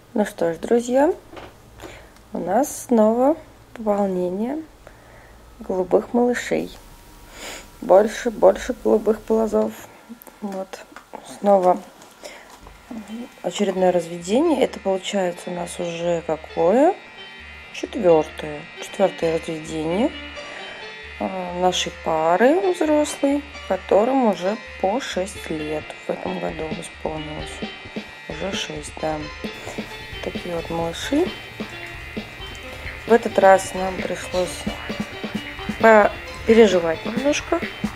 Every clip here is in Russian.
Ну что ж, друзья, у нас снова пополнение голубых малышей. Больше голубых глазов. Вот, снова очередное разведение. Это получается у нас уже какое? Четвертое разведение нашей пары взрослой, которым уже по 6 лет в этом году исполнилось. Уже 6, да. Такие вот малыши. В этот раз нам пришлось переживать немножко,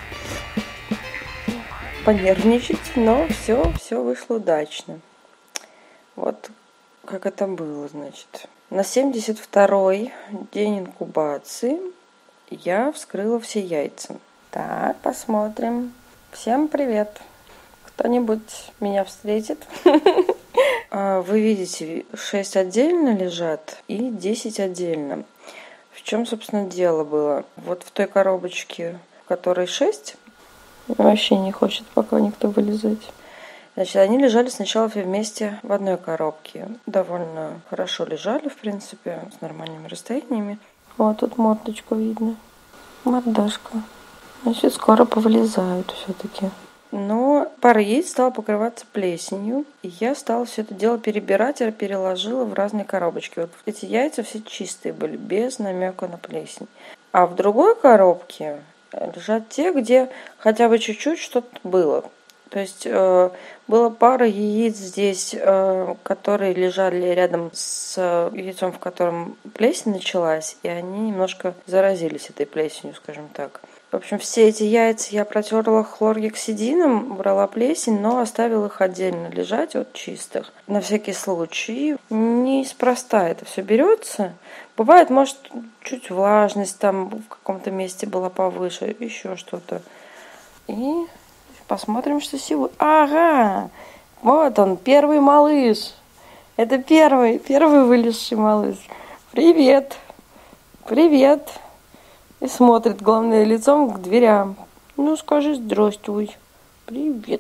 понервничать, но все вышло удачно. Вот как это было, значит. На 72-й день инкубации я вскрыла все яйца. Так, посмотрим. Всем привет. Кто-нибудь меня встретит? Вы видите, 6 отдельно лежат и 10 отдельно. В чем, собственно, дело было? Вот в той коробочке, в которой 6, вообще не хочет пока никто вылезать. Значит, они лежали сначала все вместе в одной коробке. Довольно хорошо лежали, в принципе, с нормальными расстояниями. Вот тут мордочку видно. Мордашка. Значит, скоро повылезают все-таки. Но пара яиц стала покрываться плесенью, и я стала все это дело перебирать и переложила в разные коробочки. Вот эти яйца все чистые были, без намека на плесень. А в другой коробке лежат те, где хотя бы чуть-чуть что-то было. То есть была пара яиц здесь, которые лежали рядом с яйцом, в котором плесень началась, и они немножко заразились этой плесенью, скажем так. В общем, все эти яйца я протерла хлоргексидином, убрала плесень, но оставила их отдельно лежать от чистых. На всякий случай. Неспроста это все берется. Бывает, может, чуть влажность там в каком-то месте была повыше, еще что-то. И посмотрим, что сегодня. Ага! Вот он, первый малыш. Это первый вылезший малыш. Привет! Привет! И смотрит, главное, лицом к дверям. Ну, скажи здравствуй. Привет.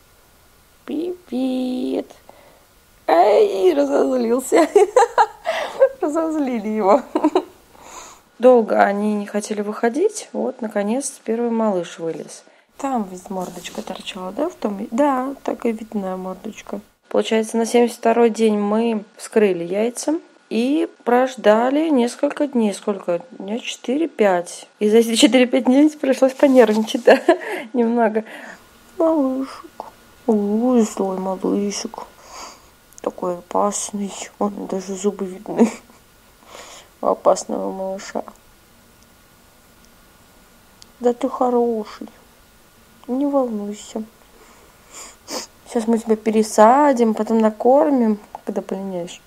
Привет. Ай, разозлился. Разозлили его. Долго они не хотели выходить. Вот, наконец, первый малыш вылез. Там ведь мордочка торчала, да? В том? Да, так и видна мордочка. Получается, на 72-й день мы вскрыли яйца. И прождали несколько дней. Сколько? Дня 4-5. И за эти 4-5 дней пришлось понервничать, да? Немного. Малышек. Ой, злой малышек. Такой опасный. Он даже зубы видны. Опасного малыша. Да ты хороший. Не волнуйся. Сейчас мы тебя пересадим, потом накормим, когда полиняешь.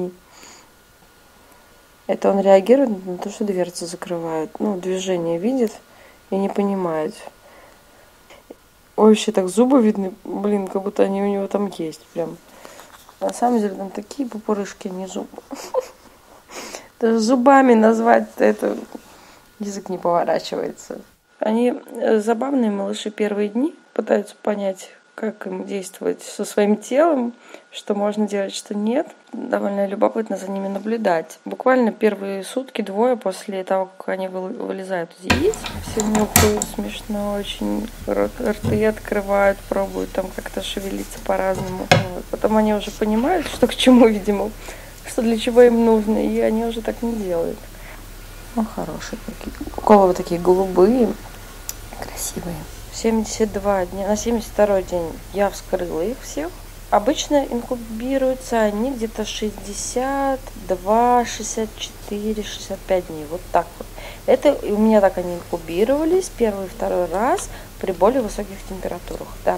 Это он реагирует на то, что дверцы закрывают. Ну, движение видит и не понимает. Вообще так зубы видны, блин, как будто они у него там есть прям. На самом деле там такие пупырышки, не зубы. Даже зубами назвать это язык не поворачивается. Они забавные малыши первые дни, пытаются понять, как им действовать со своим телом, что можно делать, что нет. Довольно любопытно за ними наблюдать. Буквально первые сутки-двое после того, как они вылезают из яиц, все нюхают, смешно очень, рты открывают, пробуют там как-то шевелиться по-разному. Вот. Потом они уже понимают, что к чему, видимо, что для чего им нужно, и они уже так не делают. Ну, хорошие такие. Головы такие голубые, красивые. 72 дня, на 72-й день я вскрыла их всех. Обычно инкубируются они где-то 62, 64, 65 дней. Вот так вот. Это у меня так они инкубировались первый и второй раз при более высоких температурах. Да.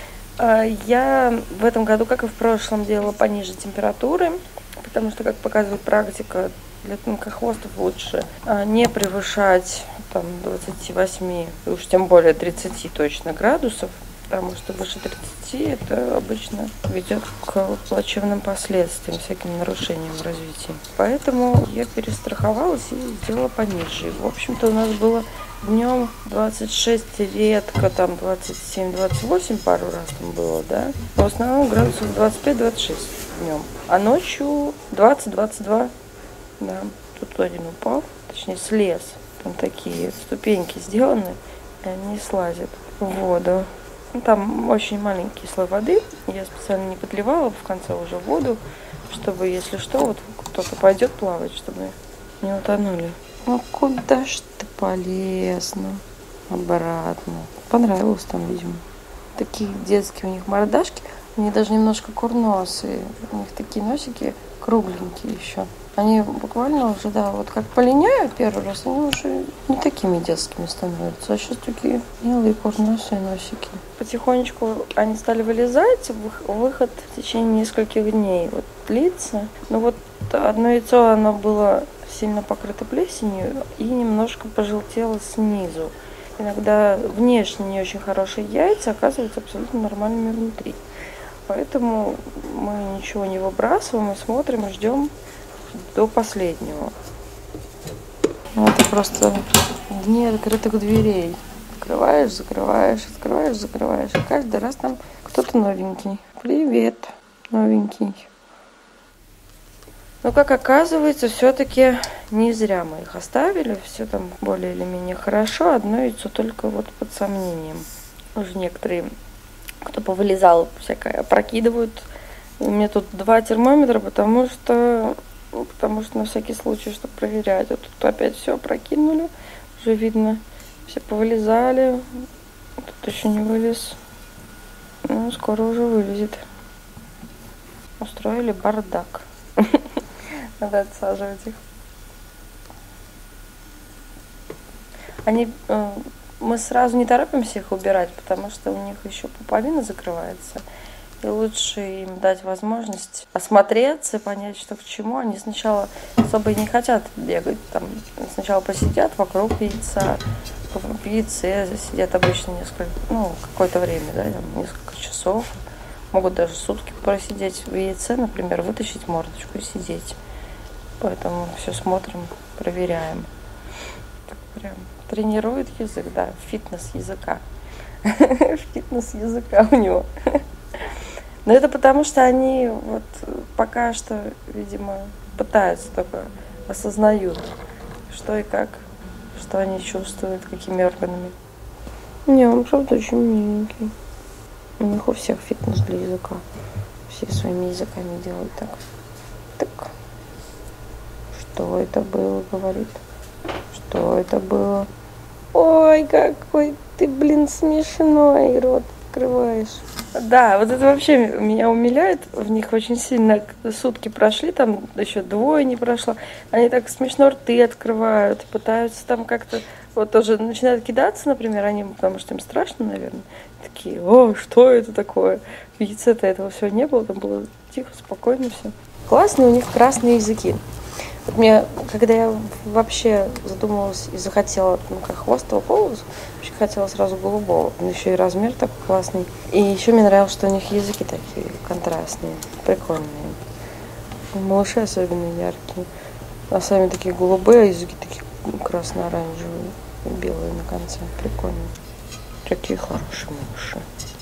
Я в этом году, как и в прошлом, делала пониже температуры, потому что, как показывает практика, для тонкохвостов лучше не превышать там 28, уж тем более 30 точно градусов. потому что выше 30 это обычно ведет к плачевным последствиям, всяким нарушениям в развитии. Поэтому я перестраховалась и сделала пониже. И, в общем-то, у нас было днем 26, редко там 27-28 пару раз там было, да. Но в основном градусов 25-26 днем. А ночью 20-22, да. Тут один упал, точнее слез. Там такие ступеньки сделаны, и они слазят в воду. Ну, там очень маленький слой воды. Я специально не подливала в конце уже воду, чтобы, если что, вот кто-то пойдет плавать, чтобы не утонули. Ну куда ж ты полезла? Обратно. Понравилось там, видимо. Такие детские у них мордашки. Они даже немножко курносые. У них такие носики кругленькие еще. Они буквально уже, да, вот как полиняют первый раз, они уже не такими детскими становятся. А сейчас такие милые курносые носики. Потихонечку они стали вылезать. Выход в течение нескольких дней вот длится. Но вот одно яйцо, оно было сильно покрыто плесенью и немножко пожелтело снизу. Иногда внешне не очень хорошие яйца оказываются абсолютно нормальными внутри. Поэтому мы ничего не выбрасываем и смотрим, и ждем до последнего. Это просто дни открытых дверей. Открываешь, закрываешь, открываешь, закрываешь. И каждый раз там кто-то новенький. Привет, новенький. Но, как оказывается, все-таки не зря мы их оставили. Все там более или менее хорошо. Одно яйцо только вот под сомнением. Уже некоторые, кто повылезал, всякое опрокидывают. У меня тут 2 термометра, потому что на всякий случай, чтобы проверять. Вот тут опять все опрокинули. Уже видно, все повылезали. Тут еще не вылез. Ну, скоро уже вылезет. Устроили бардак. Надо отсаживать их. Мы сразу не торопимся их убирать, потому что у них еще пуповина закрывается. И лучше им дать возможность осмотреться, понять, что к чему. Они сначала особо и не хотят бегать. Там сначала посидят вокруг яйца. В яйце сидят обычно какое-то время, да, там, несколько часов. Могут даже сутки просидеть в яйце, например, вытащить мордочку и сидеть. Поэтому все смотрим, проверяем. Так прям тренирует язык, да, фитнес языка. Фитнес языка у него. Но это потому, что они вот пока что, видимо, пытаются только осознают, что и как, что они чувствуют, какими органами. Не, он правда очень миленький. У них у всех фитнес для языка. Все своими языками делают так. Так. Что это было, говорит. Что это было? Ой, какой ты, смешной, рот открываешь. Да, вот это вообще меня умиляет. В них очень сильно сутки прошли, там еще 2 не прошло. Они так смешно рты открывают, пытаются там как-то... Вот тоже начинают кидаться, например, они, потому что им страшно, наверное. Такие, о, что это такое? В яйце-то этого всего не было, там было тихо, спокойно все. Классные у них красные языки. Вот мне, когда я вообще задумалась и захотела, как хвостового полоса, вообще хотела сразу голубого. Еще и размер такой классный. И еще мне нравилось, что у них языки такие контрастные, прикольные. Малыши особенно яркие. А сами такие голубые, а языки такие красно-оранжевые и белые на конце. Прикольно. Такие хорошие малыши.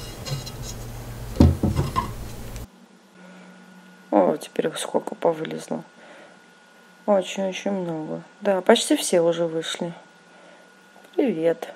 О, теперь их сколько повылезло. Очень-очень много. Да, почти все уже вышли. Привет.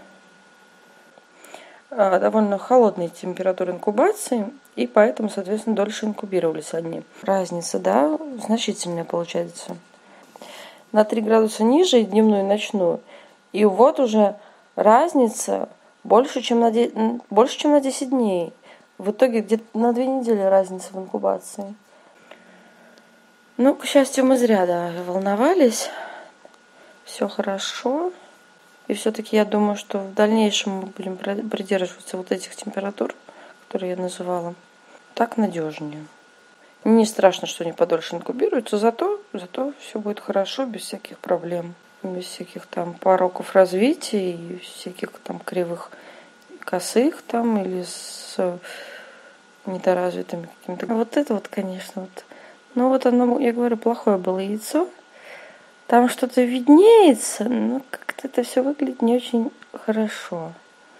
Довольно холодные температуры инкубации, и поэтому, соответственно, дольше инкубировались они. Разница, да, значительная получается. На 3 градуса ниже и дневную, и ночную. И вот уже разница больше, чем на 10 дней. В итоге где-то на 2 недели разница в инкубации. Ну, к счастью, мы зря, да, волновались. Все хорошо. И все-таки я думаю, что в дальнейшем мы будем придерживаться вот этих температур, которые я называла. Так надежнее. Не страшно, что они подольше инкубируются, зато все будет хорошо, без всяких проблем, без всяких там пороков развития и всяких там кривых косых там или с недоразвитыми какими-то. Вот это вот, конечно, вот. Ну вот оно, я говорю, плохое было яйцо. Там что-то виднеется, но как-то это все выглядит не очень хорошо.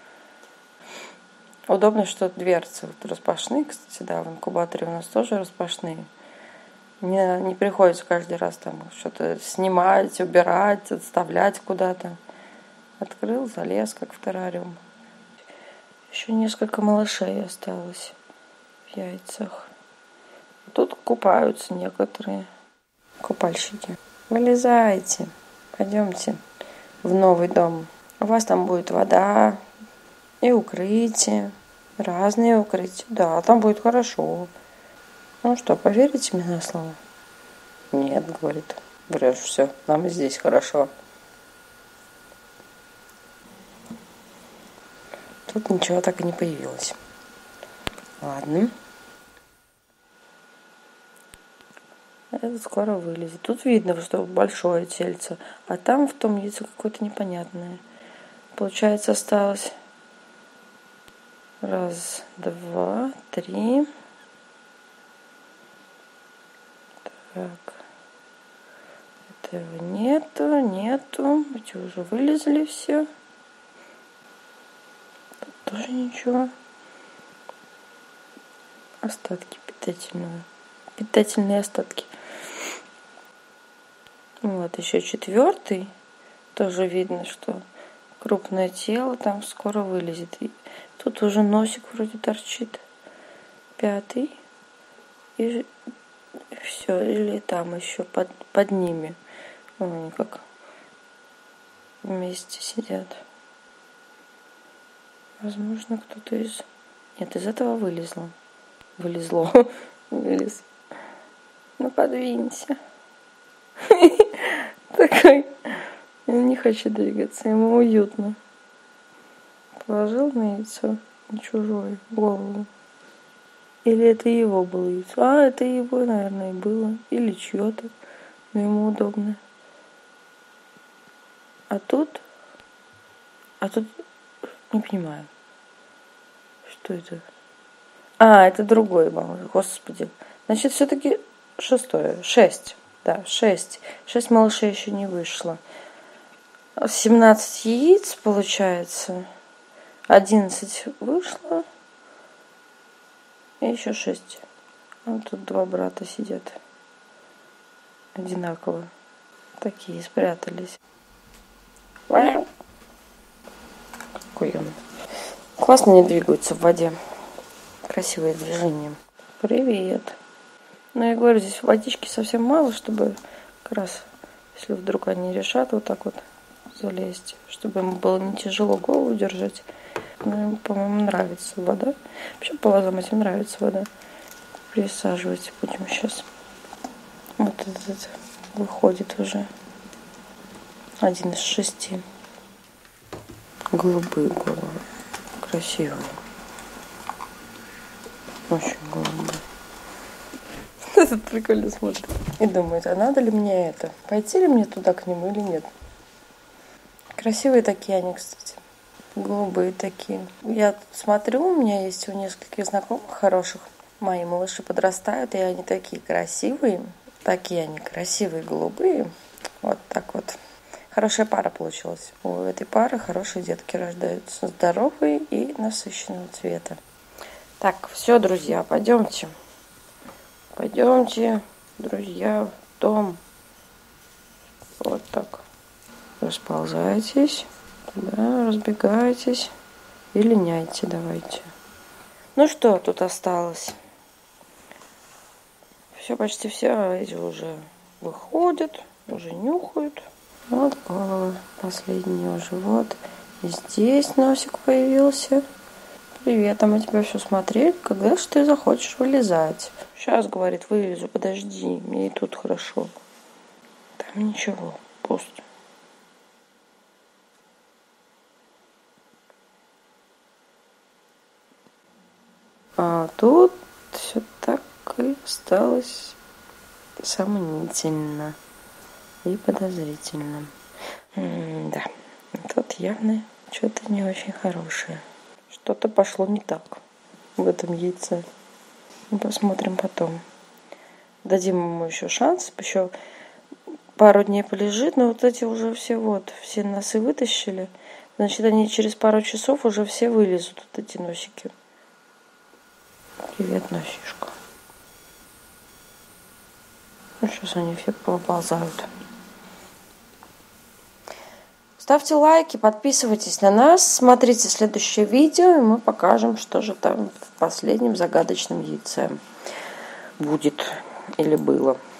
Удобно, что дверцы вот распашные, кстати, да, в инкубаторе у нас тоже распашные. Мне не приходится каждый раз там что-то снимать, убирать, отставлять куда-то. Открыл, залез, как в террариум. Еще несколько малышей осталось в яйцах. Тут купаются некоторые купальщики. Вылезайте, пойдемте в новый дом. У вас там будет вода и укрытие, разные укрытия. Да, там будет хорошо. Ну что, поверите мне на слово? Нет, говорит, врешь, все, нам и здесь хорошо. Тут ничего так и не появилось. Ладно. Это скоро вылезет. Тут видно, что большое тельце, а там в том яйце какое-то непонятное. Получается, осталось 1, 2, 3. Так. Этого нету. Эти уже вылезли все. Тут тоже ничего. Остатки питательные остатки. Вот еще 4. Тоже видно, что крупное тело там скоро вылезет. И тут уже носик вроде торчит. 5. И все. Или там еще под ними. Они как вместе сидят. Возможно, кто-то из... Нет, из этого вылезло. Вылез. Ну, подвинься. Такой. Он не хочет двигаться, ему уютно. Положил на яйцо чужое голову. Или это его было яйцо? А, это его, наверное, и было. Или чье-то. Но ему удобно. А тут не понимаю. Что это? А, это другой малыш. Господи. Значит, все-таки 6. Да, 6. 6 малышей еще не вышло. 17 яиц, получается. 11 вышло. И еще 6. Вот тут 2 брата сидят. Одинаково. Такие спрятались. Какой он. Классно не двигаются в воде. Красивое движение. Привет. Ну, я говорю, здесь водички совсем мало, чтобы как раз, если вдруг они решат вот так вот залезть, чтобы ему было не тяжело голову держать. Ну, ему, по-моему, нравится вода. Вообще полозам этим нравится вода. Присаживать будем сейчас. Вот этот выходит уже. 1 из 6. Голубые головы. Красивые. Очень голубые. Этот прикольно смотрит. И думает, а надо ли мне это? Пойти ли мне туда к нему или нет? Красивые такие они, кстати. Голубые такие. Я смотрю, у меня есть у нескольких знакомых хороших. Мои малыши подрастают, и они такие красивые. Такие они красивые, голубые. Вот так вот. Хорошая пара получилась. У этой пары хорошие детки рождаются. Здоровые и насыщенного цвета. Так, все, друзья, пойдемте. Пойдемте, друзья, в дом. Вот так. Расползайтесь. Туда разбегайтесь. И линяйте давайте. Ну что тут осталось? Все, почти все эти уже выходят, уже нюхают. Вот головы последние уже. Вот. И здесь носик появился. Привет, а мы тебя все смотрели. Когда же ты захочешь вылезать? Сейчас, говорит, вылезу, подожди. Мне и тут хорошо. Там ничего, пусто. А тут все так и осталось сомнительно и подозрительно. Да, тут явно что-то не очень хорошее. что-то пошло не так в этом яйце. Посмотрим потом. Дадим ему еще шанс, еще пару дней полежит, но вот эти уже все носы вытащили. Значит, они через пару часов уже все вылезут, вот эти носики. Привет, носишка. Ну, сейчас они все поползают. Ставьте лайки, подписывайтесь на нас, смотрите следующее видео, и мы покажем, что же там в последнем загадочном яйце будет или было.